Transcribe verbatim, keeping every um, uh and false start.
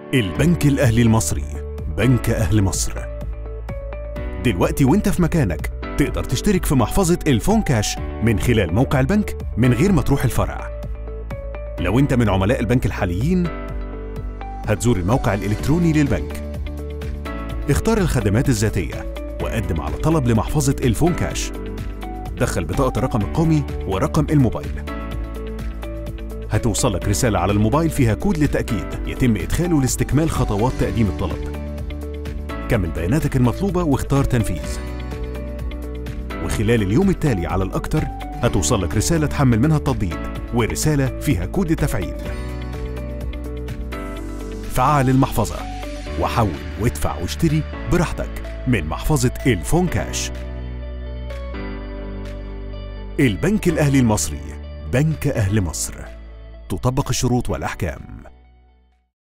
البنك الأهلي المصري، بنك أهل مصر. دلوقتي وانت في مكانك تقدر تشترك في محفظة الفون كاش من خلال موقع البنك من غير ما تروح الفرع. لو انت من عملاء البنك الحاليين هتزور الموقع الإلكتروني للبنك، اختار الخدمات الذاتية وقدم على طلب لمحفظة الفون كاش. دخل بطاقة الرقم القومي ورقم الموبايل. هتوصلك رسالة على الموبايل فيها كود للتأكيد يتم إدخاله لاستكمال خطوات تقديم الطلب. كمل بياناتك المطلوبة واختار تنفيذ. وخلال اليوم التالي على الأكثر هتوصلك رسالة تحمل منها التطبيق ورسالة فيها كود التفعيل. فعل المحفظة وحول وادفع واشتري براحتك من محفظة الفون كاش. البنك الأهلي المصري، بنك أهل مصر. تطبق الشروط والأحكام.